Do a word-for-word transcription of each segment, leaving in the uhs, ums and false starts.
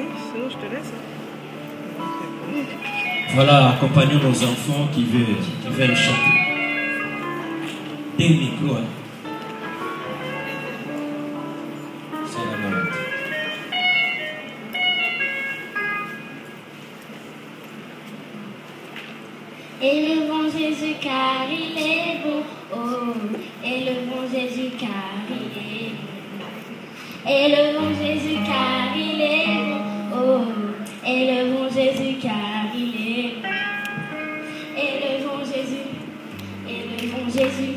Sinon, je te laisse. Voilà, accompagnons nos enfants qui veulent, qui veulent chanter. Des micros. Hein. C'est la mode. Élevons Jésus car il est beau. Oh, élevons Jésus car il est beau. Élevons Jésus car il est beau. Oh, élevons Jésus car il est beau. Élevons Jésus, élevons Jésus.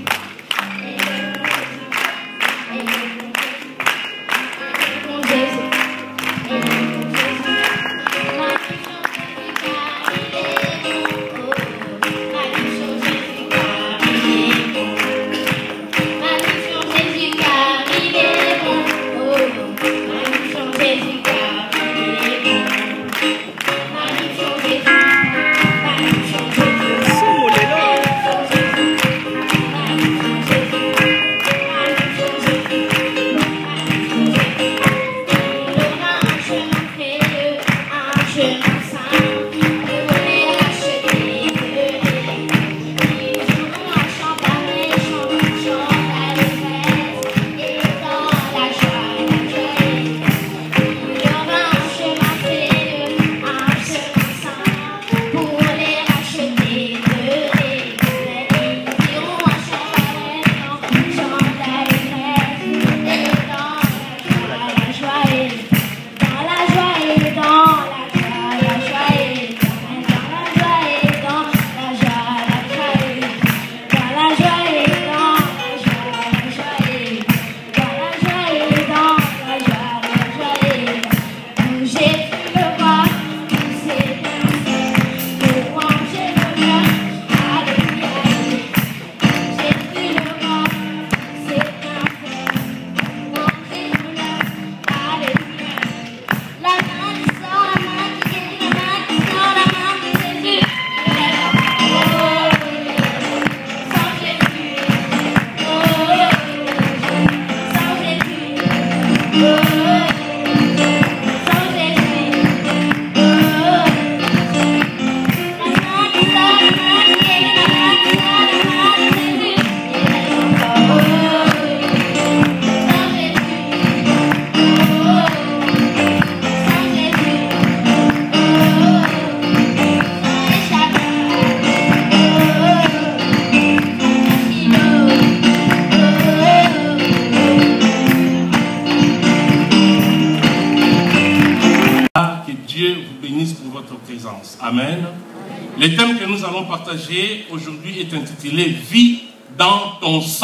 Amen. Le thème que nous allons partager aujourd'hui est intitulé « Vie dans ton sang ».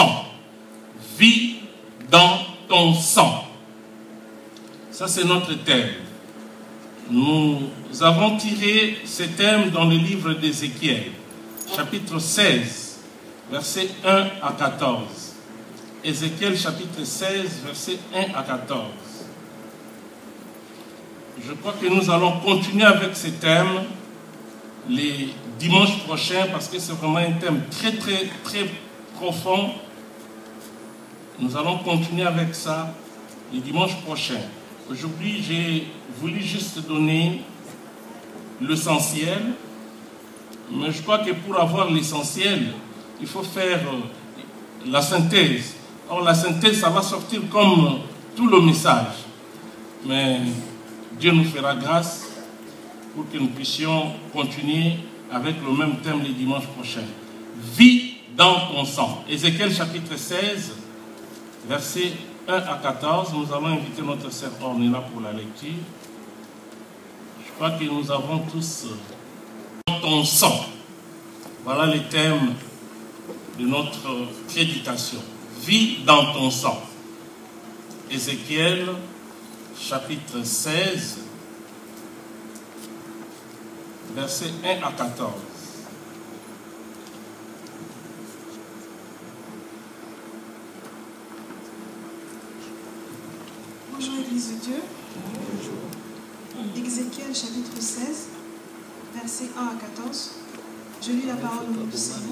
Vie dans ton sang. Ça, c'est notre thème. Nous avons tiré ce thème dans le livre d'Ézéchiel, chapitre seize, versets un à quatorze. Ézéchiel, chapitre seize, versets un à quatorze. Je crois que nous allons continuer avec ce thème les dimanches prochains parce que c'est vraiment un thème très très très profond. Nous allons continuer avec ça les dimanches prochains. Aujourd'hui, j'ai voulu juste donner l'essentiel, mais je crois que pour avoir l'essentiel, il faut faire la synthèse. Or, la synthèse, ça va sortir comme tout le message. Mais Dieu nous fera grâce pour que nous puissions continuer avec le même thème les dimanches prochains. Vie dans ton sang. Ézéchiel chapitre seize, versets un à quatorze. Nous allons inviter notre sœur Ornella pour la lecture. Je crois que nous avons tous dans ton sang. Voilà le thème de notre prédication. Vie dans ton sang. Ézéchiel chapitre seize, versets un à quatorze. Bonjour Église de Dieu. Ézéchiel chapitre seize, versets un à quatorze. Je lis la parole au nom du Seigneur.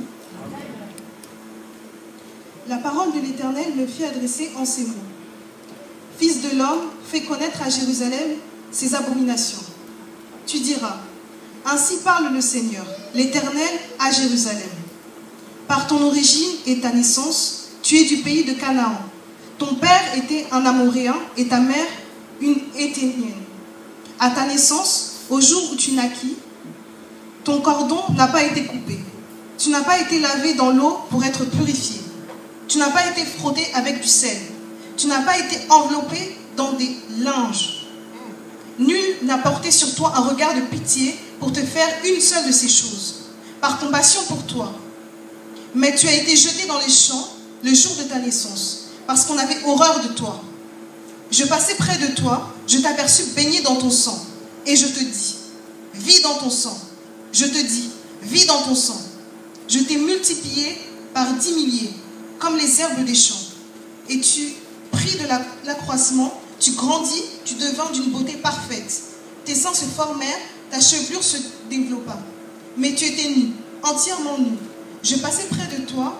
La parole de l'Éternel me fit adresser en ces mots. Fils de l'homme, fais connaître à Jérusalem ces abominations. Tu diras, ainsi parle le Seigneur, l'Éternel à Jérusalem. Par ton origine et ta naissance, tu es du pays de Canaan. Ton père était un Amoréen et ta mère une Héthénienne. À ta naissance, au jour où tu naquis, ton cordon n'a pas été coupé. Tu n'as pas été lavé dans l'eau pour être purifié. Tu n'as pas été frotté avec du sel. Tu n'as pas été enveloppé dans des linges. Nul n'a porté sur toi un regard de pitié pour te faire une seule de ces choses, par compassion pour toi. Mais tu as été jeté dans les champs le jour de ta naissance, parce qu'on avait horreur de toi. Je passais près de toi, je t'aperçus baigné dans ton sang, et je te dis, vis dans ton sang. Je te dis, vis dans ton sang. Je t'ai multiplié par dix milliers, comme les herbes des champs. Et tu pris de l'accroissement, tu grandis, tu devins d'une beauté parfaite. Tes seins se formèrent, ta chevelure se développa. Mais tu étais nu, entièrement nu. Je passais près de toi,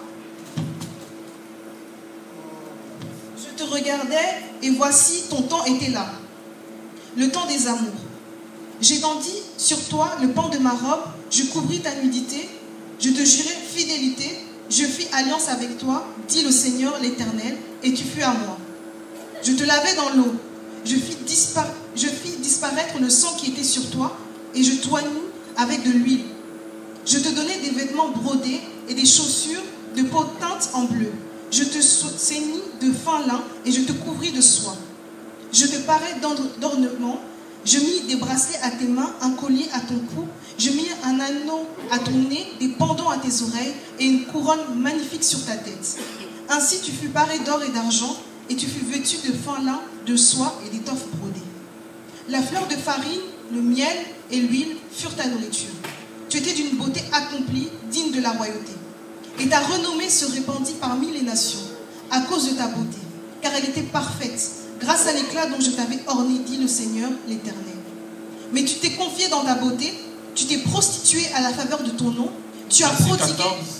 je te regardais, et voici, ton temps était là, le temps des amours. J'étendis sur toi le pan de ma robe, je couvris ta nudité, je te jurai fidélité, je fis alliance avec toi, dit le Seigneur l'Éternel, et tu fus à moi. Je te lavai dans l'eau, je fis, dispara je fis disparaître le sang qui était sur toi, et je t'oignis avec de l'huile. Je te donnai des vêtements brodés et des chaussures de peau teinte en bleu. Je te ceignis de fin lin et je te couvris de soie. Je te parai d'ornements, je mis des bracelets à tes mains, un collier à ton cou, je mis un anneau à ton nez, des pendants à tes oreilles et une couronne magnifique sur ta tête. Ainsi tu fus paré d'or et d'argent, et tu fus vêtu de fin lin, de soie et d'étoffes brodées. La fleur de farine, le miel et l'huile furent ta nourriture. Tu étais d'une beauté accomplie, digne de la royauté. Et ta renommée se répandit parmi les nations, à cause de ta beauté, car elle était parfaite, grâce à l'éclat dont je t'avais orné, dit le Seigneur l'Éternel. Mais tu t'es confié dans ta beauté, tu t'es prostitué à la faveur de ton nom, tu as prodigué...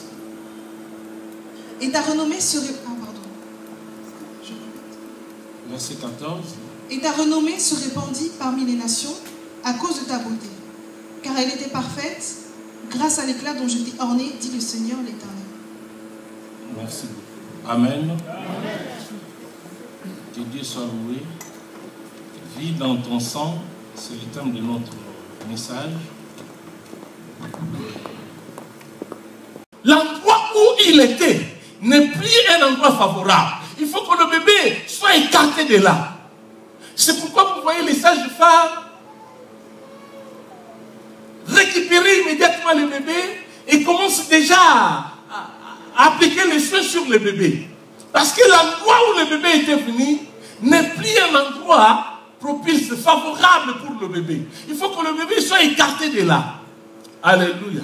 Et ta renommée se répandit... Ah, pardon. Je répète. Verset quatorze. Et ta renommée se répandit parmi les nations, à cause de ta beauté, car elle était parfaite, grâce à l'éclat dont je t'ai orné, dit le Seigneur l'Éternel. Merci. Amen. Amen. Que Dieu soit loué. Vis dans ton sang, c'est le thème de notre message. L'endroit où il était n'est plus un endroit favorable. Il faut que le bébé soit écarté de là. C'est pourquoi vous voyez les sages-femmes récupérer immédiatement le bébé et commencent déjà à, à appliquer les soins sur le bébé. Parce que l'endroit où le bébé était venu n'est plus un endroit propice, favorable pour le bébé. Il faut que le bébé soit écarté de là. Alléluia.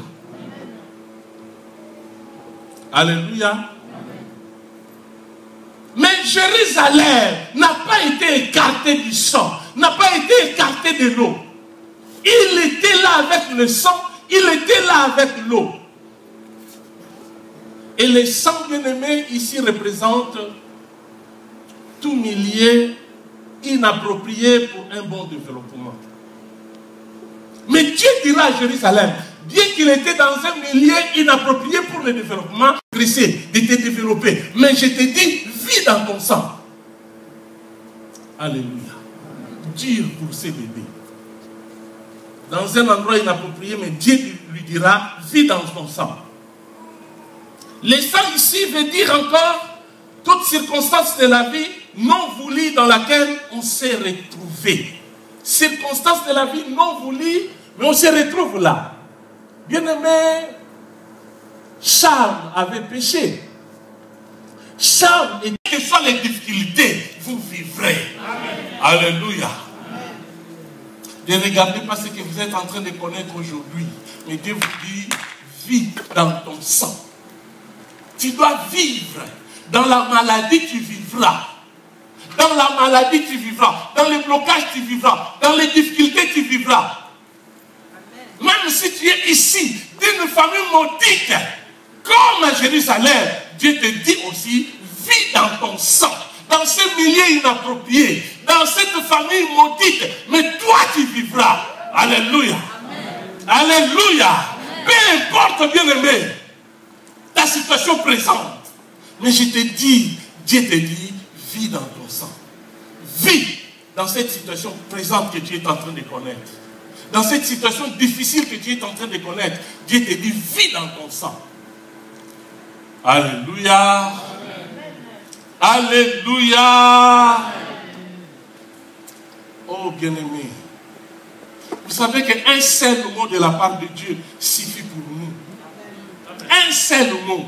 Alléluia. Mais Jérusalem n'a pas été écarté du sang, n'a pas été écarté de l'eau. Il était là avec le sang, il était là avec l'eau. Et le sang bien-aimé ici représente tout milieu inapproprié pour un bon développement. Mais Dieu dira à Jérusalem, bien qu'il était dans un milieu inapproprié pour le développement, d'essayer de te développer. Mais je te dis, vis dans ton sang. Alléluia. Dur pour ces bébés. Dans un endroit inapproprié, mais Dieu lui dira, vis dans ton sang. Le sang ici veut dire encore toute circonstance de la vie non voulue dans laquelle on s'est retrouvé. Circonstance de la vie non voulue, mais on se retrouve là. Bien-aimé, Charles avait péché. Charles, et quelles que soient les difficultés, vous vivrez. Amen. Alléluia. Ne regardez pas ce que vous êtes en train de connaître aujourd'hui. Mais Dieu vous dit, vis dans ton sang. Tu dois vivre. Dans la maladie, tu vivras. Dans la maladie, tu vivras. Dans les blocages, tu vivras. Dans les difficultés, tu vivras. Même si tu es ici, d'une famille maudite, comme à Jérusalem, Dieu te dit aussi, vis dans ton sang. dans ce milieu inapproprié, dans cette famille maudite, mais toi tu vivras. Alléluia. Alléluia. Peu importe, bien-aimé, ta situation présente. Mais je te dis, Dieu te dit, vis dans ton sang. Vis dans cette situation présente que tu es en train de connaître. Dans cette situation difficile que tu es en train de connaître, Dieu te dit, vis dans ton sang. Alléluia. Alléluia. Oh bien-aimé, vous savez qu'un seul mot de la part de Dieu suffit pour nous. Un seul mot.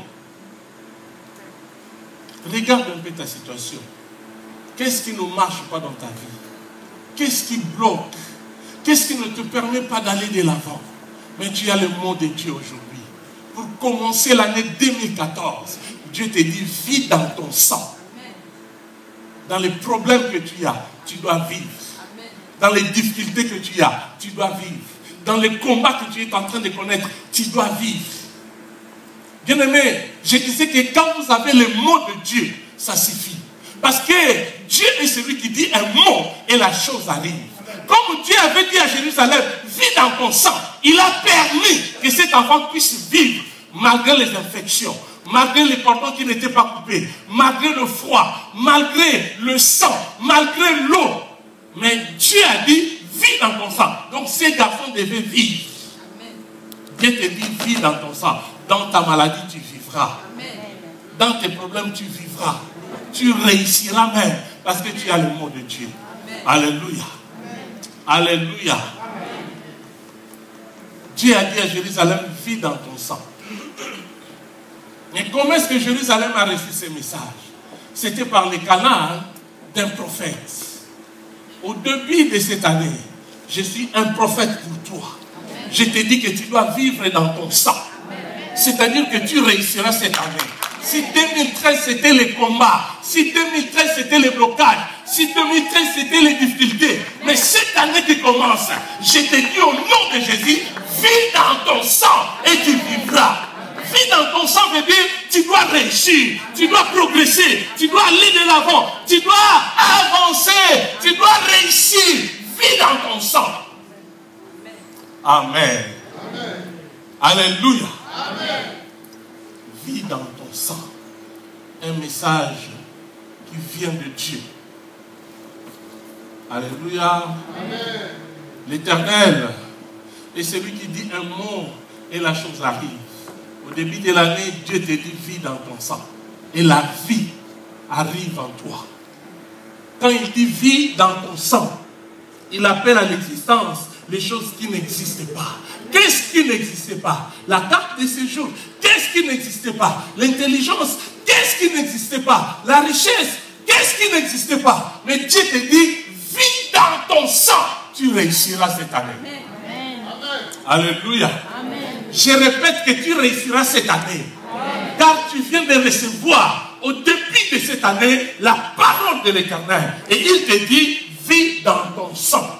Regarde un peu ta situation. Qu'est-ce qui ne marche pas dans ta vie? Qu'est-ce qui bloque? Qu'est-ce qui ne te permet pas d'aller de l'avant? Mais tu as le mot de Dieu aujourd'hui. Pour commencer l'année deux mille quatorze, Dieu te dit, vis dans ton sang. Dans les problèmes que tu as, tu dois vivre. Dans les difficultés que tu as, tu dois vivre. Dans les combats que tu es en train de connaître, tu dois vivre. Bien-aimé, je disais que quand vous avez le mot de Dieu, ça suffit. Parce que Dieu est celui qui dit un mot et la chose arrive. Comme Dieu avait dit à Jérusalem, vis dans ton sang, il a permis que cet enfant puisse vivre malgré les infections, malgré les cordons qui n'étaient pas coupés, malgré le froid, malgré le sang, malgré l'eau. Mais Dieu a dit, vis dans ton sang. Donc ces garçons devaient vivre. Dieu te dit, vis dans ton sang. Dans ta maladie, tu vivras. Dans tes problèmes, tu vivras. Tu réussiras même parce que tu as le mot de Dieu. Alléluia. Alléluia. Dieu a dit à Jérusalem, vis dans ton sang. Mais comment est-ce que Jérusalem a reçu ce message? C'était par le canal d'un prophète. Au début de cette année, je suis un prophète pour toi. Je te dis que tu dois vivre dans ton sang. C'est-à-dire que tu réussiras cette année. Si deux mille treize c'était les combats, si deux mille treize c'était les blocages, si deux mille treize c'était les difficultés, mais cette année qui commence, je te dis au nom de Jésus, vis dans ton sang et tu vivras. Vis dans ton sang veut dire, tu dois réussir, tu dois progresser, tu dois aller de l'avant, tu dois avancer, tu dois réussir. Vis dans ton sang. Amen. Amen. Alléluia. Amen. Vis dans ton sang. Un message qui vient de Dieu. Alléluia. L'Éternel est celui qui dit un mot et la chose arrive. Au début de l'année, Dieu te dit vis dans ton sang. Et la vie arrive en toi. Quand il dit vis dans ton sang, il appelle à l'existence les choses qui n'existent pas. Qu'est-ce qui n'existait pas? La carte de séjour. Qu'est-ce qui n'existait pas? L'intelligence. Qu'est-ce qui n'existait pas? La richesse. Qu'est-ce qui n'existait pas? Mais Dieu te dit, vis dans ton sang, tu réussiras cette année. Amen. Alléluia. Amen. Je répète que tu réussiras cette année. Amen. Car tu viens de recevoir au début de cette année la parole de l'Éternel. Et il te dit, vis dans ton sang.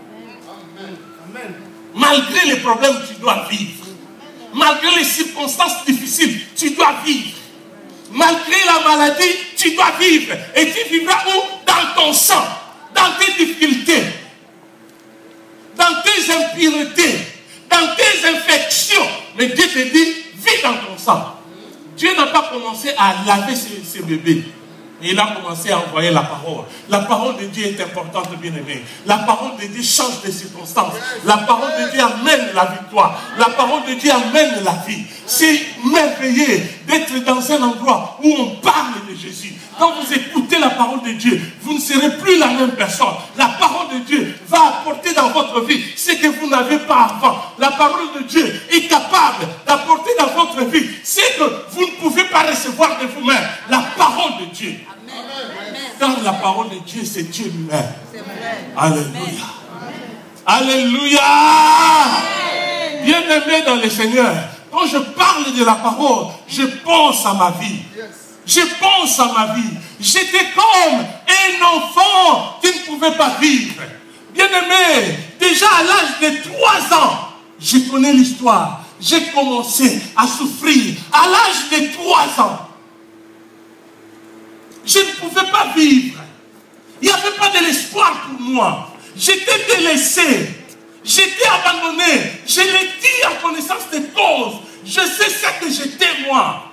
Malgré les problèmes, tu dois vivre. Malgré les circonstances difficiles, tu dois vivre. Malgré la maladie, tu dois vivre. Et tu vivras où? Dans ton sang, dans tes difficultés, dans tes impuretés, dans tes infections. Mais Dieu te dit, vis dans ton sang. Dieu n'a pas commencé à laver ses, ses bébés. Il a commencé à envoyer la parole. La parole de Dieu est importante, bien-aimé. La parole de Dieu change les circonstances. La parole de Dieu amène la victoire. La parole de Dieu amène la vie. C'est merveilleux d'être dans un endroit où on parle de Jésus. Quand vous écoutez la parole de Dieu, vous ne serez plus la même personne. La parole de Dieu va apporter dans votre vie ce que vous n'avez pas avant. La parole de Dieu est capable d'apporter dans votre vie ce que vous ne pouvez pas recevoir de vous-même. La parole de Dieu. Car la parole de Dieu, c'est Dieu lui-même. Alléluia. Alléluia. Bien-aimé dans le Seigneur, quand je parle de la parole, je pense à ma vie. Je pense à ma vie. J'étais comme un enfant qui ne pouvait pas vivre. Bien-aimé, déjà à l'âge de trois ans, je connais l'histoire. J'ai commencé à souffrir à l'âge de trois ans. Je ne pouvais pas vivre. Il n'y avait pas de l'espoir pour moi. J'étais délaissé. J'étais abandonné. Je l'ai dit en connaissance de cause. Je sais ce que j'étais moi.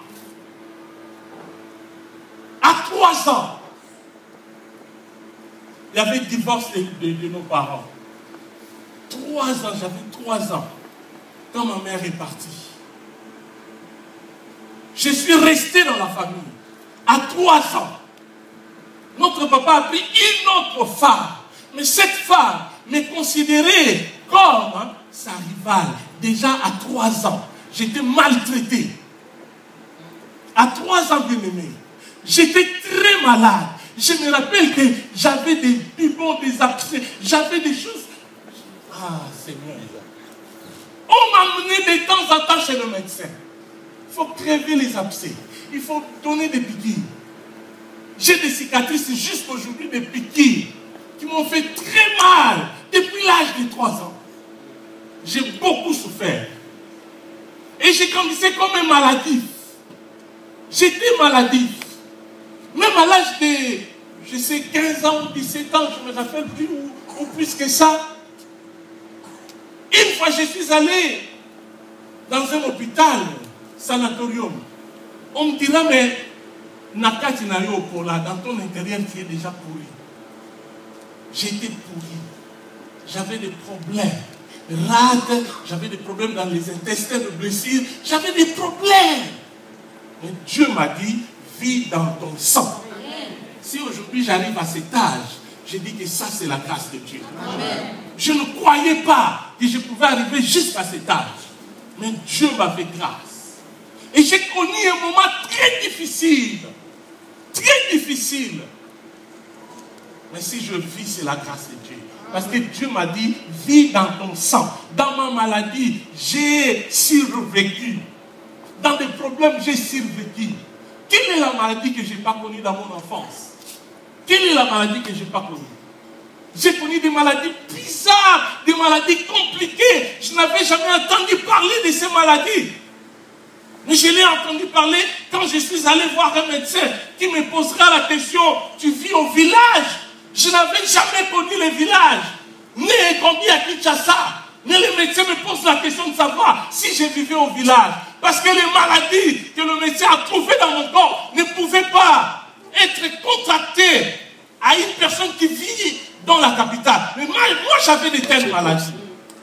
À trois ans, il y avait le divorce de, de, de nos parents. Trois ans, j'avais trois ans. Quand ma mère est partie. Je suis resté dans la famille. À trois ans. Notre papa a pris une autre femme. Mais cette femme me considérait comme hein, sa rivale. Déjà à trois ans. J'étais maltraité. À trois ans, bien aimé. J'étais très malade. Je me rappelle que j'avais des bubons, des abcès. J'avais des choses. Ah, Seigneur. On m'amenait de temps en temps chez le médecin. Il faut crever les abcès. Il faut donner des piqûres. J'ai des cicatrices jusqu'aujourd'hui, des piqûres qui m'ont fait très mal depuis l'âge de trois ans. J'ai beaucoup souffert. Et j'ai grandissé comme un maladif. J'étais maladif. Même à l'âge de, je sais, quinze ans ou dix-sept ans, je me rappelle plus, ou, ou plus que ça. Une fois, je suis allé dans un hôpital, sanatorium. On me dira, mais Nakati Nayo Pola, dans ton intérieur, tu es déjà pourri. J'étais pourri. J'avais des problèmes. Rades, j'avais des problèmes dans les intestins de blessures. J'avais des problèmes. Mais Dieu m'a dit, vis dans ton sang. Si aujourd'hui j'arrive à cet âge, je dis que ça c'est la grâce de Dieu. Amen. Je ne croyais pas que je pouvais arriver jusqu'à cet âge. Mais Dieu m'a fait grâce. Et j'ai connu un moment très difficile. Très difficile. Mais si je vis, c'est la grâce de Dieu. Parce que Dieu m'a dit, vis dans ton sang. Dans ma maladie, j'ai survécu. Dans des problèmes, j'ai survécu. Quelle est la maladie que je n'ai pas connue dans mon enfance? Quelle est la maladie que je n'ai pas connue? J'ai connu des maladies bizarres, des maladies compliquées. Je n'avais jamais entendu parler de ces maladies. Mais je l'ai entendu parler quand je suis allé voir un médecin qui me posera la question, tu vis au village? Je n'avais jamais connu le village. Né et grandi à Kinshasa. Mais le médecin me pose la question de savoir si je vivais au village. Parce que les maladies que le médecin a trouvées dans mon corps ne pouvaient pas être contractées à une personne qui vit dans la capitale. Mais moi, moi j'avais de telles maladies.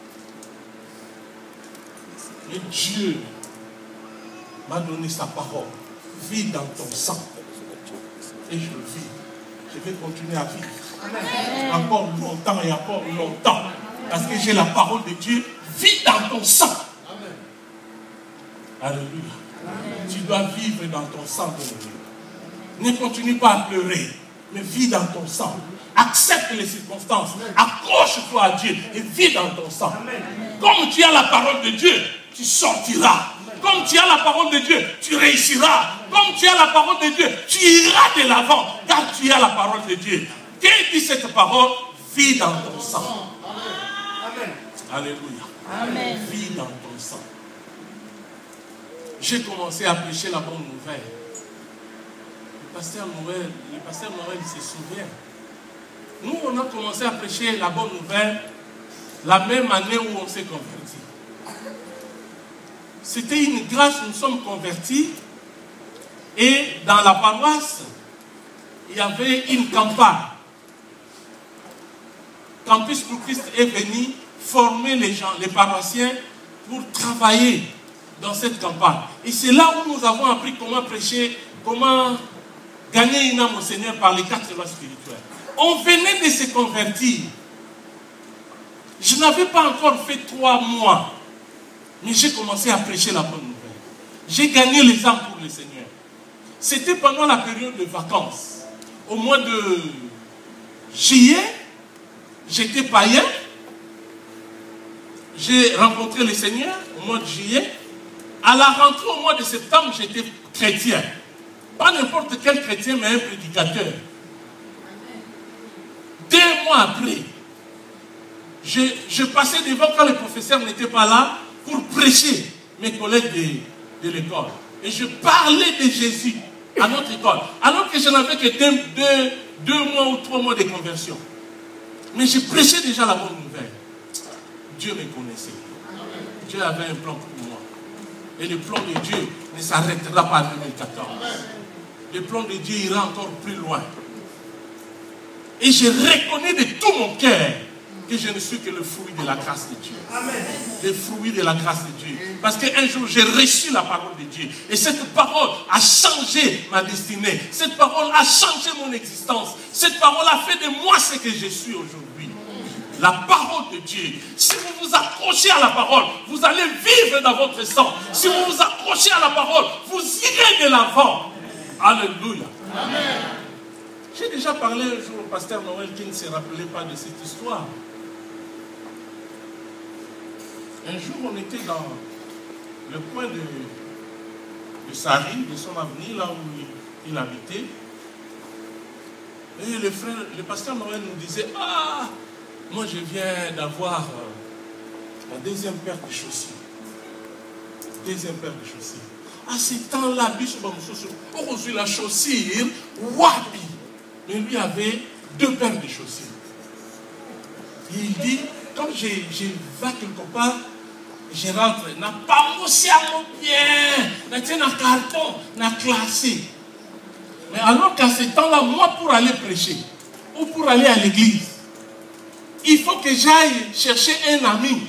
Mais Dieu m'a donné sa parole. Vis dans ton sang. Et je le vis. Je vais continuer à vivre. Amen. Encore longtemps et encore longtemps. Parce que j'ai la parole de Dieu. Vis dans ton sang. Amen. Alléluia. Amen. Tu dois vivre dans ton sang. Ne continue pas à pleurer. Mais vis dans ton sang. Accepte les circonstances. Accroche-toi à Dieu et vis dans ton sang. Amen. Comme tu as la parole de Dieu, tu sortiras. Comme tu as la parole de Dieu, tu réussiras. Comme tu as la parole de Dieu, tu iras de l'avant. Car tu as la parole de Dieu. Qu'est-ce dit cette parole? Vis dans ton sang. Amen. Alléluia. Amen. Vis dans ton sang. J'ai commencé à prêcher la bonne nouvelle. Le pasteur Noël, le pasteur Noël se souvient. Nous, on a commencé à prêcher la bonne nouvelle la même année où on s'est converti. C'était une grâce, nous sommes convertis. Et dans la paroisse, il y avait une campagne. Campus pour Christ est venu former les gens, les paroissiens, pour travailler dans cette campagne. Et c'est là où nous avons appris comment prêcher, comment gagner une âme au Seigneur par les quatre lois spirituelles. On venait de se convertir. Je n'avais pas encore fait trois mois. Mais j'ai commencé à prêcher la bonne nouvelle. J'ai gagné les âmes pour le Seigneur. C'était pendant la période de vacances. Au mois de juillet, j'étais païen. J'ai rencontré le Seigneur au mois de juillet. À la rentrée au mois de septembre, j'étais chrétien. Pas n'importe quel chrétien, mais un prédicateur. Deux mois après, je, je passais devant quand le professeur n'était pas là pour prêcher mes collègues de, de l'école. Et je parlais de Jésus. à notre école, alors que je n'avais que deux, deux, deux mois ou trois mois de conversion. Mais je prêchais déjà la bonne nouvelle. Dieu me connaissait. Dieu avait un plan pour moi. Et le plan de Dieu ne s'arrêtera pas en deux mille quatorze. Le plan de Dieu ira encore plus loin. Et je reconnais de tout mon cœur que je ne suis que le fruit de la grâce de Dieu. Amen. Le fruit de la grâce de Dieu. Parce qu'un jour, j'ai reçu la parole de Dieu. Et cette parole a changé ma destinée. Cette parole a changé mon existence. Cette parole a fait de moi ce que je suis aujourd'hui. La parole de Dieu. Si vous vous accrochez à la parole, vous allez vivre dans votre sang. Si vous vous accrochez à la parole, vous irez de l'avant. Alléluia. Amen. J'ai déjà parlé un jour au pasteur Noël qui ne se rappelait pas de cette histoire. Un jour, on était dans le coin de, de Sari, de son avenue, là où il, il habitait. Et le frère, le pasteur Noël nous disait, ah, moi je viens d'avoir euh, la deuxième paire de chaussures. Deuxième paire de chaussures. À ce temps-là, on reçut la chaussure, wapi. Mais lui avait deux paires de chaussures. Et il dit, quand je, je vais quelque part, je rentre, n'a pas moussé à mon bien, n'a pas un carton, n'a classé. Mais alors qu'à ce temps-là, moi pour aller prêcher, ou pour aller à l'église, il faut que j'aille chercher un ami.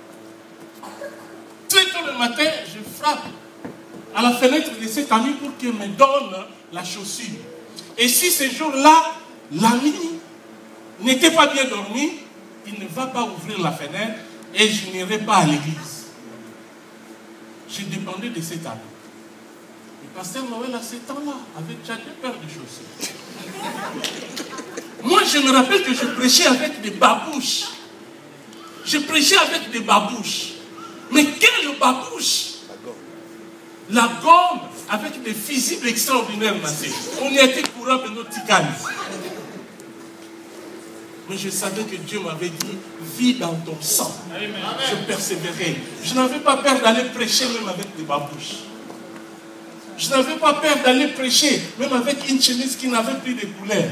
Très tôt le matin, je frappe à la fenêtre de cet ami pour qu'il me donne la chaussure. Et si ce jour-là, l'ami n'était pas bien dormi, il ne va pas ouvrir la fenêtre et je n'irai pas à l'église. Je dépendais de cet ami. Le pasteur Noël, à ce temps-là, avait déjà deux paires de chaussures. Moi, je me rappelle que je prêchais avec des babouches. Je prêchais avec des babouches. Mais quelle babouche? La gomme avec des fusibles extraordinaires. On y était courant de notre ticane. Mais je savais que Dieu m'avait dit, vis dans ton sang. Amen. Je persévérais. Je n'avais pas peur d'aller prêcher même avec des babouches. Je n'avais pas peur d'aller prêcher même avec une chemise qui n'avait plus de couleur.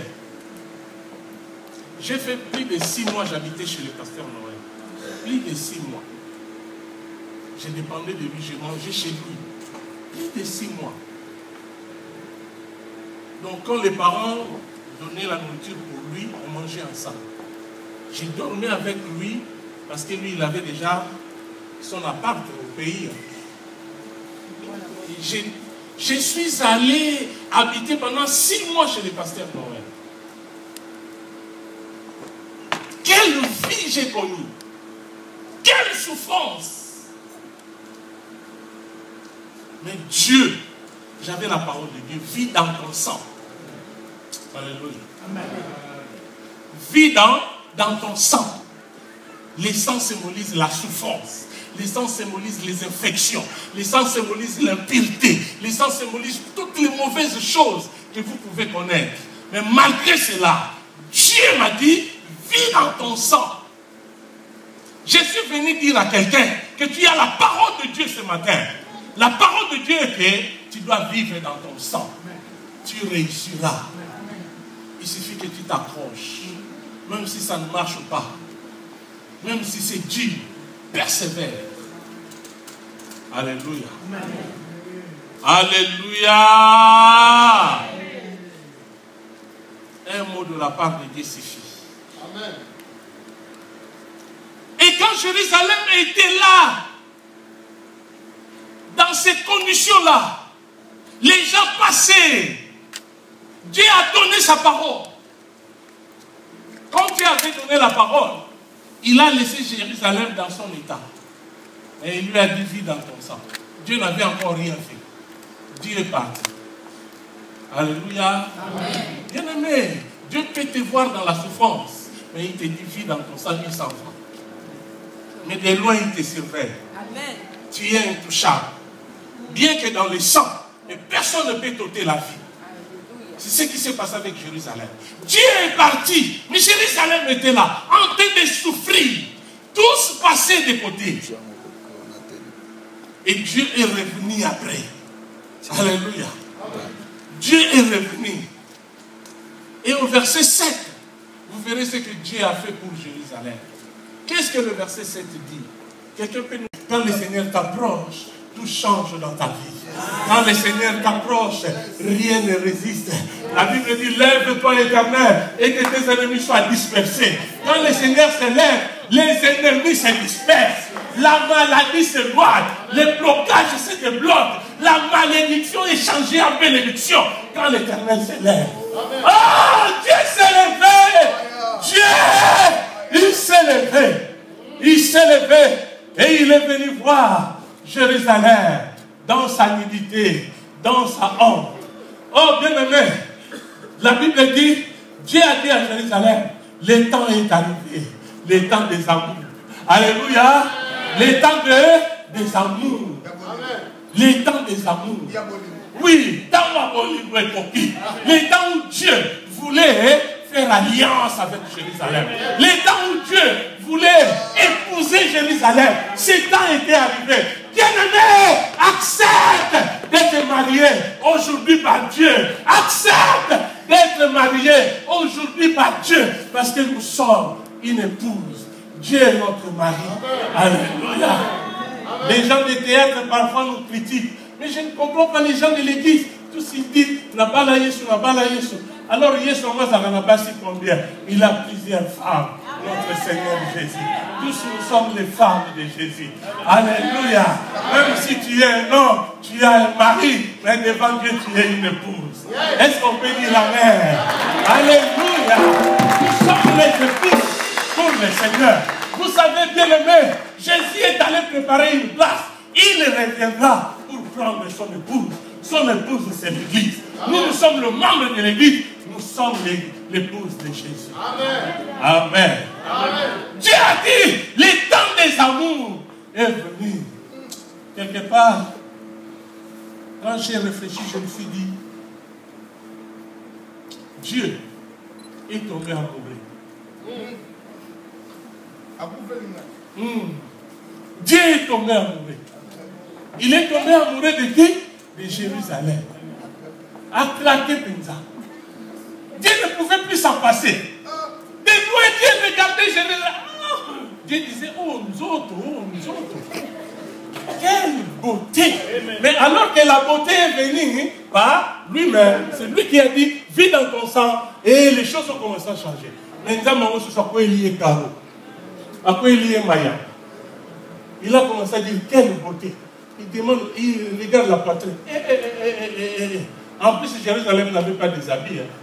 J'ai fait plus de six mois, j'habitais chez le pasteur Noël. Plus de six mois. Je dépendais de lui, je mangeais chez lui. Plus de six mois. Donc quand les parents donnaient la nourriture pour lui, on mangeait ensemble. J'ai dormi avec lui parce que lui, il avait déjà son appart au pays. Je, je suis allé habiter pendant six mois chez le pasteur Noël. Quelle vie j'ai connue! Quelle souffrance! Mais Dieu, j'avais la parole de Dieu, vis dans ton sang. Alléluia. Amen. Vis dans, dans ton sang. Les sangs symbolisent la souffrance. Les sangs symbolisent les infections. Les sangs symbolisent l'impureté. Les sangs symbolisent toutes les mauvaises choses que vous pouvez connaître. Mais malgré cela, Dieu m'a dit, vis dans ton sang. Je suis venu dire à quelqu'un que tu as la parole de Dieu ce matin. La parole de Dieu est que tu dois vivre dans ton sang. Tu réussiras. Il suffit que tu t'accroches. Même si ça ne marche pas. Même si c'est dur. Persévère. Alléluia. Alléluia. Un mot de la part de Dieu suffit. Amen. Et quand Jérusalem était là, dans ces conditions-là, les gens passaient. Dieu a donné sa parole. Quand Dieu avait donné la parole, il a laissé Jérusalem dans son état. Et il lui a dit, vis dans ton sang. Dieu n'avait encore rien fait. Dieu est parti. Alléluia. Amen. Bien-aimé, Dieu peut te voir dans la souffrance, mais il te dit, vis dans ton sang, il s'en va. Mais de loin, il te surveille. Amen. Tu es intouchable. Bien que dans le sang, mais personne ne peut t'ôter la vie. C'est ce qui s'est passé avec Jérusalem. Dieu est parti, mais Jérusalem était là, en train de souffrir. Tous passaient de côté. Et Dieu est revenu après. Alléluia. Dieu est revenu. Et au verset sept, vous verrez ce que Dieu a fait pour Jérusalem. Qu'est-ce que le verset sept dit? Quelqu'un peut nous... Quand le Seigneur t'approche, tout change dans ta vie. Quand le Seigneur t'approche, rien ne résiste. La Bible dit, lève-toi l'Éternel et que tes ennemis soient dispersés. Quand le Seigneur se lève, les ennemis se dispersent. La maladie se noie, les blocages se débloquent. La malédiction est changée en bénédiction quand l'Éternel se lève. Oh, Dieu s'est levé! Dieu, il s'est levé. Il s'est levé et il est venu voir Jérusalem dans sa nudité, dans sa honte. Oh, bien-aimé, la Bible dit, Dieu a dit à Jérusalem, le temps est arrivé, le temps des amours. Alléluia. Le temps de, des amours. Le temps des amours. Oui, dans ma le temps où Dieu voulait faire alliance avec Jérusalem. Le temps où Dieu voulait épouser Jérusalem. Ce temps était arrivé. Bien-aimé, accepte d'être marié aujourd'hui par Dieu. Accepte d'être marié aujourd'hui par Dieu. Parce que nous sommes une épouse. Dieu est notre mari. Alléluia. Les gens de théâtre parfois nous critiquent. Mais je ne comprends pas les gens de l'église. Tous ils disent, n'a pas la Yesu, n'a pas la Yesu. Alors Yesu, moi, ça n'a pas si combien. Il a plusieurs femmes. Notre Seigneur Jésus. Tous nous sommes les femmes de Jésus. Alléluia. Même si tu es un homme, tu as un mari, mais devant Dieu, tu es une épouse. Est-ce qu'on peut dire amen? Alléluia. Nous sommes les épouses pour le Seigneur. Vous savez, bien aimé, Jésus est allé préparer une place. Il reviendra pour prendre son épouse. Son épouse, c'est l'église. Nous, nous sommes le membre de l'église. Nous sommes l'épouse de Jésus. Amen. Amen. Amen. Dieu a dit, le temps des amours est venu. Quelque part, quand j'ai réfléchi, je me suis dit, Dieu est tombé amoureux. Mmh. Dieu est tombé amoureux. Il est tombé amoureux de qui? De Jérusalem. A claqué Penza. Dieu ne pouvait plus s'en passer. De loin, Dieu regardait Jérusalem. Oh, Dieu disait, oh, nous autres, oh, nous autres. Quelle beauté. Mais alors que la beauté est venue par lui-même, c'est lui qui a dit, vis dans ton sang, et les choses ont commencé à changer. Maintenant, à quoi il y est Caro, à quoi il y est Maya. Il a commencé à dire, quelle beauté. Il demande, il regarde la poitrine. Eh, eh, eh, eh, eh, eh. En plus, Jérusalem n'avait pas des habits. Hein.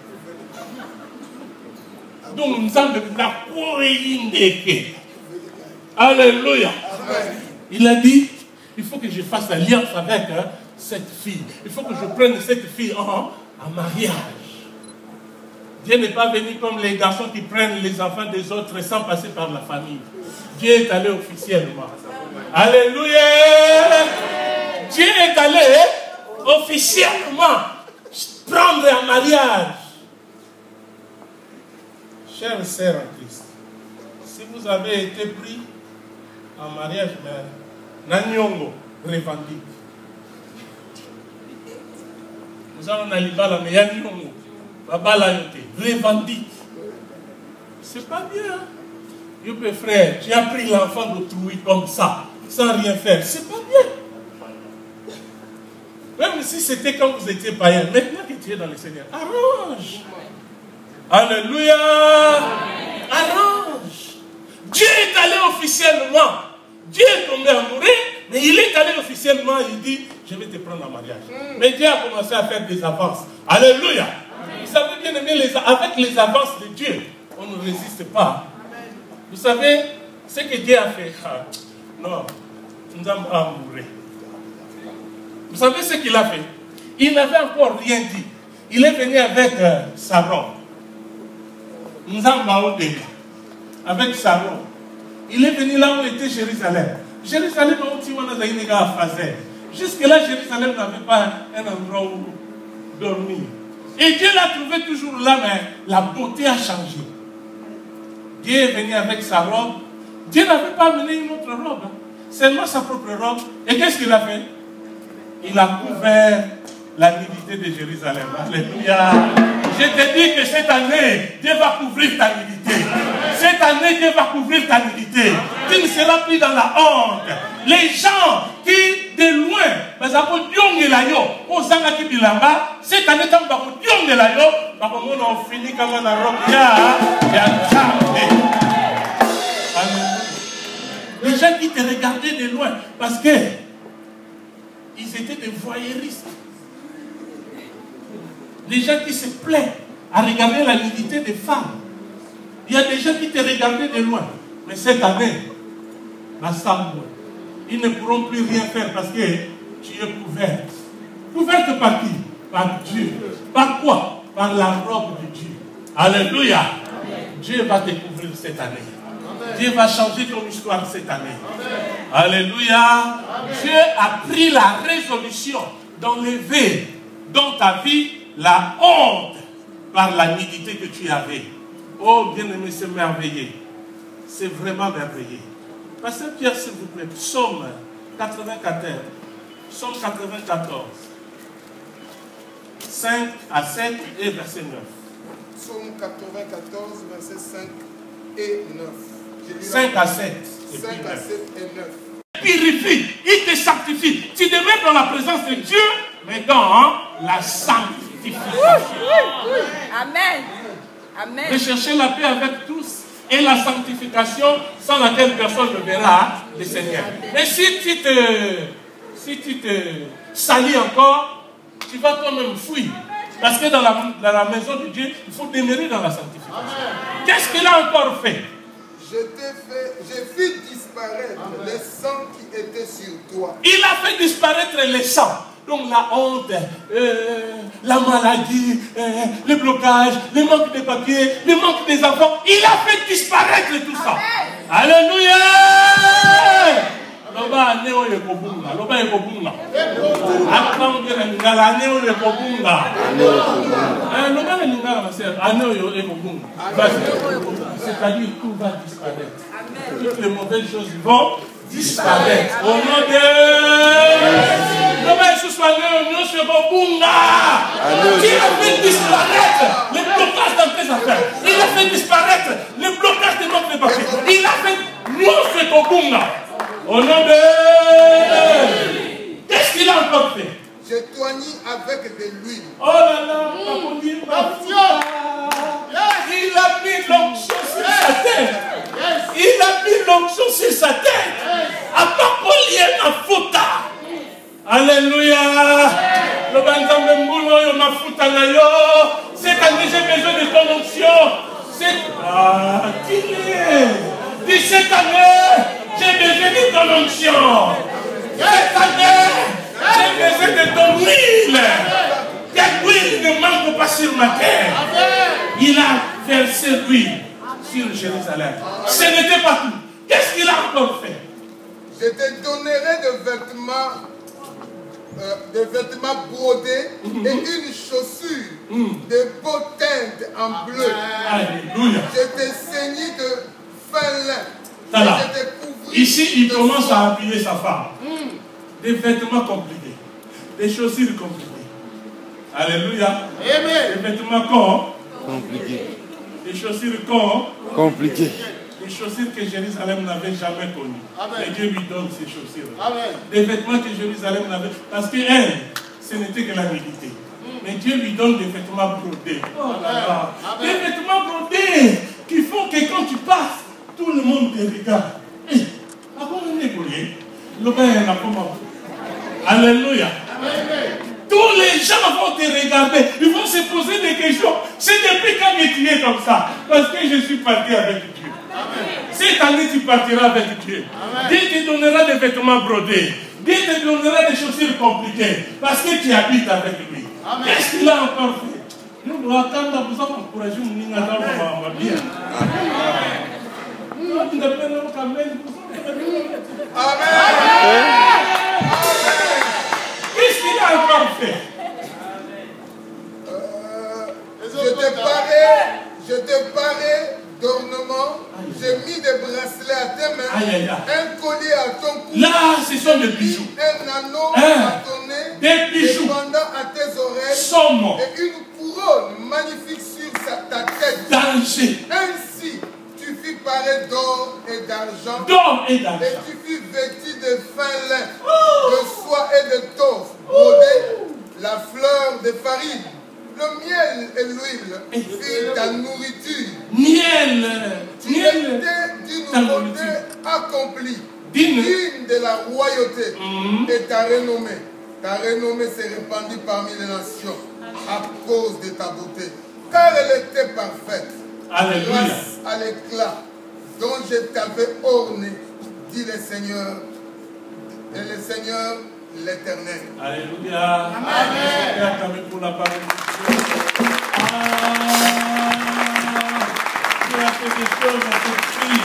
Donc, nous sommes de la Koréindeke. Alléluia. Il a dit, il faut que je fasse alliance avec hein, cette fille. Il faut que je prenne cette fille en, en mariage. Dieu n'est pas venu comme les garçons qui prennent les enfants des autres sans passer par la famille. Dieu est allé officiellement. Alléluia. Dieu est allé officiellement prendre un mariage. Chers sœurs en Christ, si vous avez été pris en mariage, Nanyongo revendique. Nous allons aller là, mais Nanyongo, Babala yote, revendique. C'est pas bien. Je peux, frère, tu as pris l'enfant d'autrui comme ça, sans rien faire. C'est pas bien. Même si c'était quand vous étiez païen, maintenant que tu es dans le Seigneur, arrange. Alléluia. Arrange. Dieu est allé officiellement. Dieu est tombé amoureux, mais il est allé officiellement, il dit, je vais te prendre en mariage. Mm. Mais Dieu a commencé à faire des avances. Alléluia. Amen. Vous savez bien aimé, les, avec les avances de Dieu, on ne résiste pas. Amen. Vous savez, ce que Dieu a fait, ah, non, nous avons amoureux. Vous savez ce qu'il a fait? Il n'avait encore rien dit. Il est venu avec euh, sa robe. Nous avons avec sa robe. Il est venu là où était Jérusalem. Jérusalem, jusque-là, Jérusalem n'avait pas un endroit où dormir. Et Dieu l'a trouvé toujours là, mais la beauté a changé. Dieu est venu avec sa robe. Dieu n'avait pas amené une autre robe, seulement sa propre robe. Et qu'est-ce qu'il a fait? Il a couvert la nudité de Jérusalem. Alléluia. Je te dis que cette année, Dieu va couvrir ta nudité. Cette année, Dieu va couvrir ta nudité. Tu ne seras plus dans la honte. Les gens qui, de loin, cette année, quand on finit comme on a les gens qui te regardaient de loin, parce que ils étaient des voyeuristes. Les gens qui se plaignent à regarder la nudité des femmes. Il y a des gens qui te regardaient de loin. Mais cette année, la Sambo, ils ne pourront plus rien faire parce que tu es couverte. Couverte par qui? Par Dieu. Par quoi? Par la robe de Dieu. Alléluia. Amen. Dieu va te couvrir cette année. Amen. Dieu va changer ton histoire cette année. Amen. Alléluia. Amen. Dieu a pris la résolution d'enlever dans ta vie la honte par la nudité que tu avais. Oh, bien-aimé, c'est merveilleux. C'est vraiment merveilleux. Pasteur Pierre, s'il vous plaît, Psaume quatre-vingt-quatorze. Psaume quatre-vingt-quatorze. cinq à sept et verset neuf. Psaume quatre-vingt-quatorze, verset cinq et neuf. cinq à sept. cinq à sept et neuf. Il purifie, il te sanctifie. Tu demeures dans la présence de Dieu, mais dans la sanctification. Amen. Amen. Recherchez la paix avec tous et la sanctification sans laquelle personne ne verra le Seigneur. Mais si tu te, si tu te salis encore, tu vas toi-même fuir. Parce que dans la, dans la maison de Dieu, il faut demeurer dans la sanctification. Qu'est-ce qu'il a encore fait? Je t'ai fait, j'ai fait disparaître Amen. Les sangs qui étaient sur toi. Il a fait disparaître les sangs. Donc la honte, euh, la maladie, euh, le blocage, le manque de papier, le manque des enfants. Il a fait disparaître tout ça. Amen. Alléluia. Loba neo yekobunga, loba yekobunga. Akam gena ngala neo yekobunga. Eh, loba le ngala ma sœur, aneo yekobunga. C'est-à-dire tout va disparaître. Toutes les mauvaises choses vont disparaître. Au nom de loba yesuswa neo neo yekobunga. Qui a fait disparaître les blocages dans tes affaires. Il a fait disparaître les blocages des manques de papier. Il a fait neo yekobunga. Au nom de... Qu'est-ce qu'il a encore fait? J'ai toigné avec de l'huile. Oh là là, mmh. Il a mis l'onction sur sa tête. Il a mis l'onction sur sa tête. A pas polier ma fouta. Alléluia. Le banzambe mboulo yo ma fouta na yo. Cette année j'ai besoin de ton onction. C'est... Ah, dis-le. Dis cette année. J'ai besoin de ton onction. Cette année, j'ai besoin de ton huile. Cette huile ne manque pas sur ma terre. Il a versé l'huile sur Jérusalem. Ce n'était pas tout. Qu'est-ce qu'il a encore fait? Je te donnerai des vêtements, euh, des vêtements brodés mm-hmm. et une chaussure mm. de beaux teintes en bleu. Alléluia. Je t'ai saigné de fin lin. Alors, ici, il commence à appuyer sa femme. Mm. Des vêtements compliqués, des chaussures compliquées. Alléluia. Amen. Des vêtements compliqués. Des chaussures compliquées. Des chaussures que Jérusalem n'avait jamais connues. Amen. Et Dieu lui donne ces chaussures. Amen. Des vêtements que Jérusalem n'avait. Parce qu'elle, ce n'était que la nudité. Mm. Mais Dieu lui donne des vêtements brodés. Oh là là. Des vêtements brodés qui font que quand tu passes, tout le monde te regarde. Eh, alléluia. Tous les gens vont te regarder. Ils vont se poser des questions. C'est depuis quand tu es comme ça? Parce que je suis parti avec Dieu. Amen. Cette année, tu partiras avec Dieu. Amen. Dieu te donnera des vêtements brodés. Dieu te donnera des chaussures compliquées. Parce que tu habites avec lui. Qu'est-ce qu'il a encore fait? Nous devons attendre pour ça pour encourager mon bien. Amen. Qu'est-ce qu'il a encore fait? euh, Je t'ai paré, je t'ai paré d'ornements, j'ai mis des bracelets à tes mains, aïe, aïe, aïe. Un collier à ton cou, là, ce sont des bijoux. Un anneau hein? à ton nez, des bijoux, des pendants à tes oreilles, sommes et une couronne magnifique sur sa- ta tête. d'argent, Ainsi, tu fus paré d'or et d'argent, d'or et et d'argent. tu fus vêtu de fin lin, de soie et de taupe, brodé, la fleur de farine, le miel et l'huile furent ta nourriture. Miel, Tu miel, étais ta d'une beauté nourriture. accomplie, Digne. digne de la royauté, Mhm. et ta renommée. Ta renommée s'est répandue parmi les nations à cause de ta beauté, car elle était parfaite. Alléluia. Grâce à l'éclat dont je t'avais orné, dit le Seigneur, et le Seigneur l'Éternel. Alléluia. Amen. Et acclamez pour la parole de Dieu. Ah, Dieu a fait des choses à cette fille.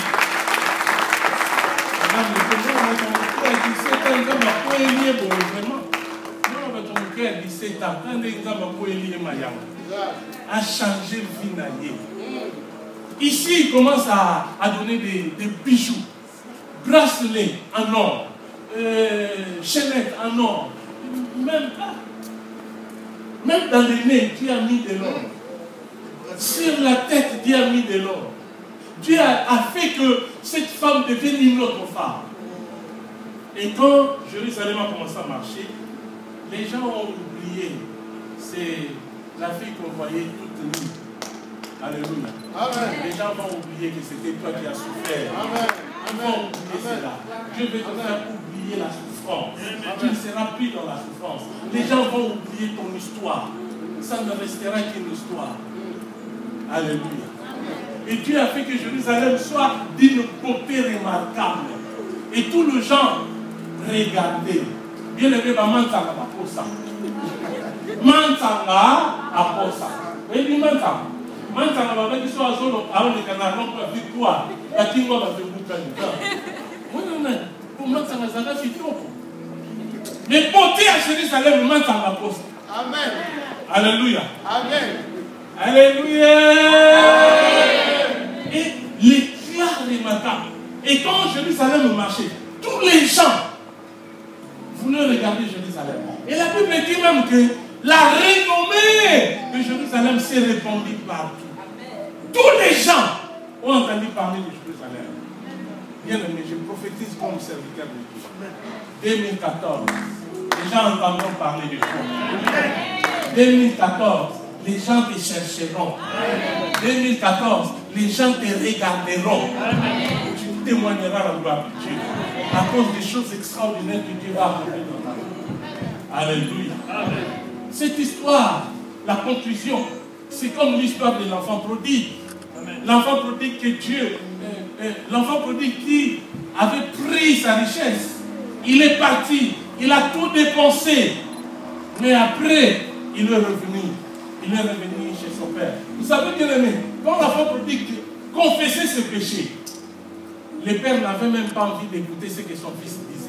Madame le Seigneur, on a dix-sept ans, il a pas élié, bon, vraiment. Non, mais ton cœur a dix-sept ans, quand il a pas élié, Mayama, a changé de vie naïe. Ici, il commence à, à donner des, des bijoux, bracelets en or, euh, chaînettes en or, même pas. Même dans les nez, Dieu a mis de l'or. Sur la tête, Dieu a mis de l'or. Dieu a, a fait que cette femme devienne une autre femme. Et quand Jérusalem a commencé à marcher, les gens ont oublié. C'est la fille qu'on voyait toute nue. Alléluia. Amen. Les gens vont oublier que c'était toi qui as souffert. Amen. Ils vont oublier cela. Dieu veut te faire oublier la souffrance. Tu ne seras plus dans la souffrance. Les gens vont oublier ton histoire. Ça ne restera qu'une histoire. Alléluia. Et Dieu a fait que Jérusalem soit d'une beauté remarquable. Et tout le gens regardaient. Bien aimé, Mantanga a pour ça. Mantanga a pour ça. Et puis Mantanga. Mantanga va dire soit solo à un canard non pas victoire. La tingo va se bouger. Oui non non. Pour Mantanga ça va fito. Mais beauté à Jérusalem Mantanga pour ça. Amen. Alléluia. Amen. Alléluia. Et l'éclat remarquable. Et quand Jérusalem marchait, tous les gens voulaient regarder Jérusalem. Et la Bible dit même que la renommée de Jérusalem s'est répandue partout. Tous les gens ont entendu parler de Jérusalem. Bien aimé, je prophétise comme serviteur de Dieu. deux mille quatorze, les gens entendront parler de toi. deux mille quatorze, les gens te chercheront. deux mille quatorze, les gens te regarderont. Tu témoigneras la gloire de Dieu à cause des choses extraordinaires que Dieu va accomplir dans ta vie. Alléluia. Cette histoire, la conclusion, c'est comme l'histoire de l'enfant prodigue. L'enfant prodigue que Dieu, euh, euh, l'enfant prodigue qui avait pris sa richesse, il est parti, il a tout dépensé, mais après, il est revenu. Il est revenu chez son père. Vous savez, bien aimé, quand l'enfant prodigue confessait ses péchés, le père n'avait même pas envie d'écouter ce que son fils disait.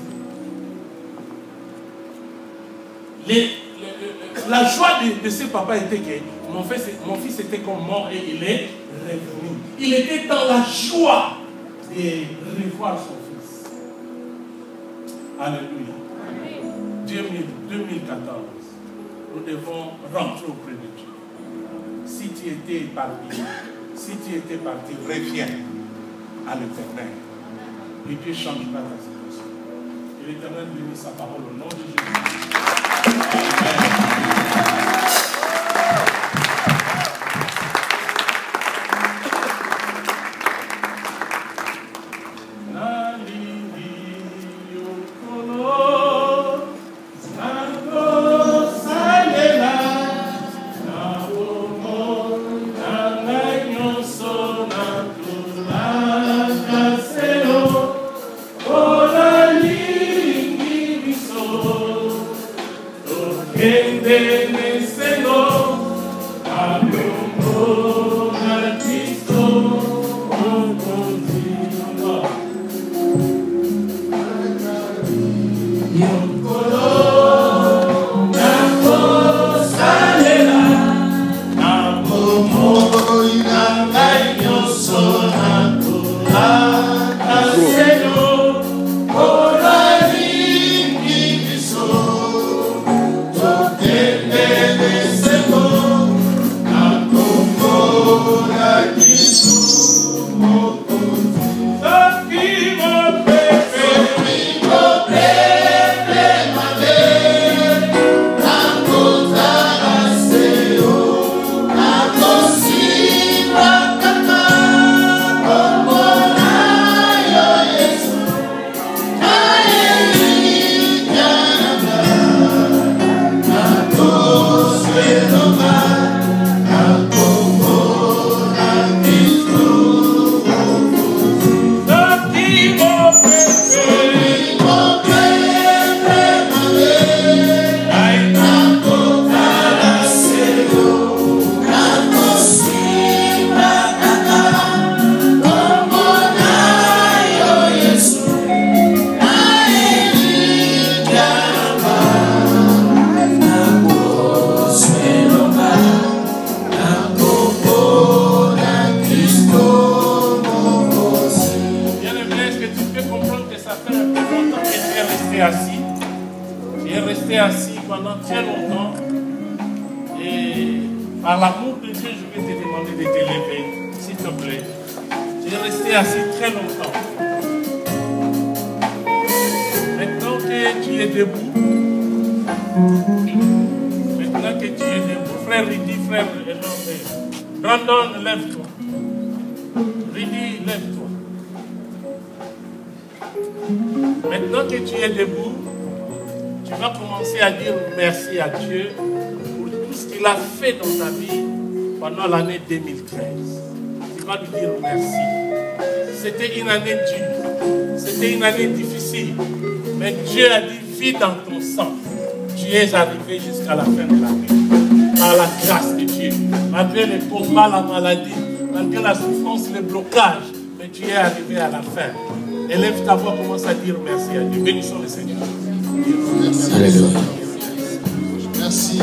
Les, le, le, la joie de, de ce papa était que mon fils, mon fils était comme mort et il est revenu. Il était dans la joie de revoir son fils. Alléluia. deux mille quatorze, nous devons rentrer auprès de Dieu. Si tu étais parti, si tu étais parti, reviens à l'Éternel. Et Dieu changera ta situation. Et l'Éternel bénit sa parole au nom de Jésus. rester assis. Tu es resté assis pendant très longtemps. Et par l'amour de Dieu, je vais te demander de te lever, s'il te plaît. Tu es resté assis très longtemps. Maintenant que tu es debout, maintenant que tu es debout, frère Ridi, frère Brandon, lève-toi. Ridi, lève-toi. Maintenant que tu es debout, tu vas commencer à dire merci à Dieu pour tout ce qu'il a fait dans ta vie pendant l'année deux mille treize. Tu vas lui dire merci. C'était une année dure, c'était une année difficile, mais Dieu a dit, vis dans ton sang. Tu es arrivé jusqu'à la fin de l'année, par la grâce de Dieu, malgré les combats, la maladie, malgré la souffrance, le blocage, mais tu es arrivé à la fin. Élève ta voix, commence à dire merci à Dieu. Bénissons le Seigneur. Alléluia. Merci.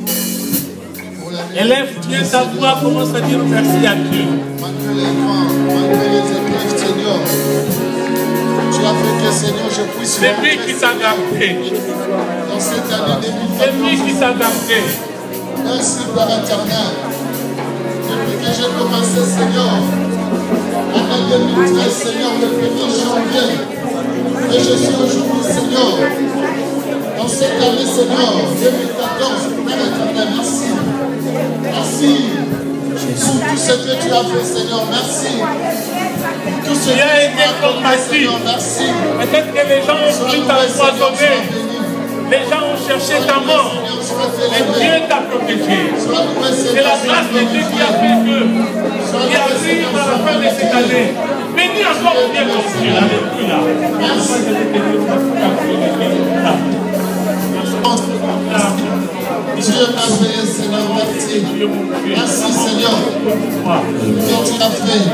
Élève bien ta voix, commence à dire merci à Dieu. Malgré les vents, malgré les épreuves, Seigneur, tu as fait que, Seigneur, je puisse C'est lui qui t'a gardé. dans cette année deux mille C'est lui quatorze. qui t'a gardé. Merci, Père éternel. Depuis que j'ai commencé, Seigneur, année deux mille treize, Seigneur, le premier janvier, et je suis aujourd'hui, Seigneur, dans cette année, Seigneur, deux mille quatorze, Père éternel, merci. Merci pour tout ce que tu as fait, Seigneur, merci. Tout ce que tu as fait, Seigneur, merci. Peut-être que les gens ont voulu t'empoisonner. Les gens ont cherché ta mort. Mais Dieu t'a protégé. C'est la grâce de Dieu qui a fait que qui arrive à la fin de cette année. Bénis encore bien ton Dieu. Alléluia. Dieu m'a fait, Seigneur, merci. Merci, Seigneur, que tu as fait.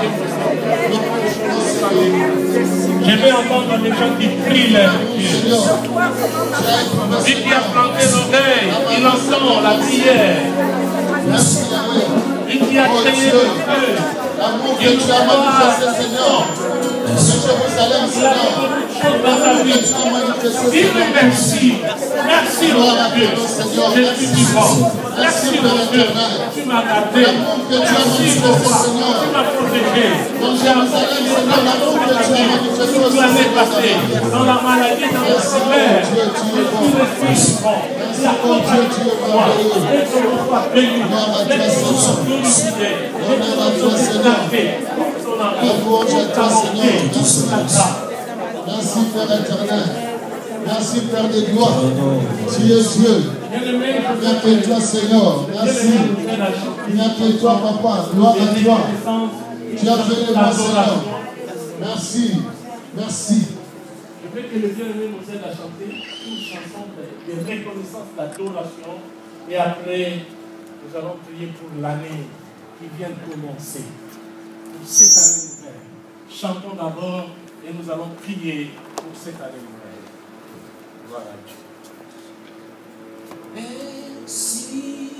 Je vais entendre les gens qui prient leur Dieu. Lui qui a planté l'oreille, il entend la prière. Merci, Yahweh. Lui qui a créé le feu. L'amour que tu as manifesté, Seigneur. De Jérusalem, Seigneur. Dans ta vie. Dis-lui merci. Merci, mon Dieu. Je suis vivant. Merci, mon Dieu. Tu m'as gardé. Merci, mon roi. Tu m'as protégé. J'ai apporté toute l'année passée. Dans la maladie, dans le sommeil. Tout le suis vivant. La compagnie de moi. Et que l'on soit béni. Et que l'on soit glorifié. Et que l'on soit gardé. Son amour, ta bonté, toute la grâce. Merci, Père éternel. Merci, Père de gloire. Tu es Dieu. Il n'y a que toi, Seigneur. Merci. Il n'y a que toi, Papa. Gloire à toi. Tu as fait le bon, Seigneur. Merci. Merci. Je veux que le bien-aimé nous aide à chanter une chanson de, de reconnaissance, d'adoration. Et après, nous allons prier pour l'année qui vient de commencer. Pour cette année nouvelle. Chantons d'abord et nous allons prier pour cette année nouvelle. Gloire à Dieu. Merci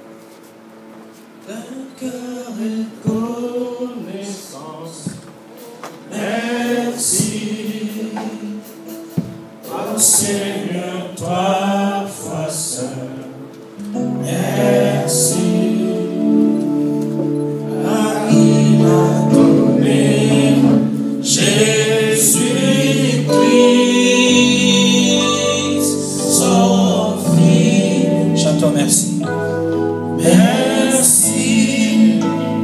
d'un cœur et connaissance. Merci, oh Seigneur, toi, foi seul. Merci, à qui m'a donné Jésus-Christ, son Fils. Chantons merci. Merci,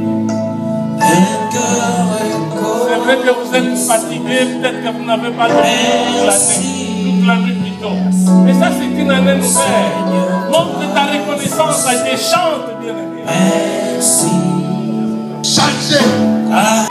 un cœur et connaissance. C'est vrai que vous êtes fatigué, peut-être que vous n'avez pas dormi toute la nuit, toute la nuit plutôt. Mais ça, c'est une année nouvelle. Montre ta reconnaissance à Dieu, chante, bien-aimé. Merci. Changer. Ah.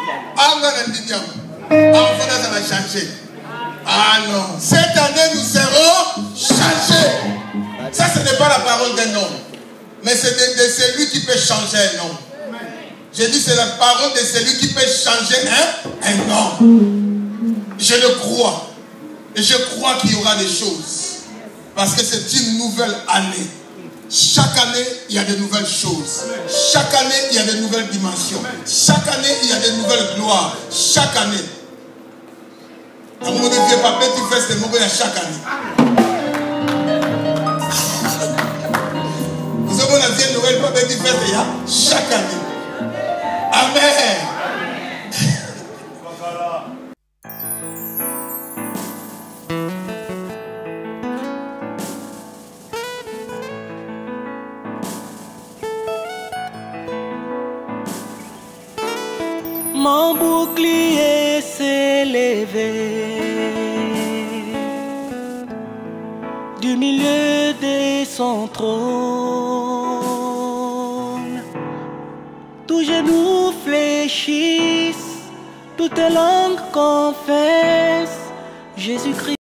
Ah non. Cette année, nous serons changés. Ça, ce n'est pas la parole d'un homme. Mais c'est de, de celui qui peut changer un homme. J'ai dit, c'est la parole de celui qui peut changer un, un homme. Je le crois. Et je crois qu'il y aura des choses. Parce que c'est une nouvelle année. Chaque année, il y a de nouvelles choses. Chaque année, il y a de nouvelles dimensions. Chaque année, il y a de nouvelles gloires. Chaque année. À mon vieux papa, tu fais ce mot chaque année. Vous avez la vieille Noël, papa, tu fais chaque année. Amen. Mon bouclier s'est levé du milieu de son trône. Tous genoux fléchissent, toutes langues confessent Jésus-Christ.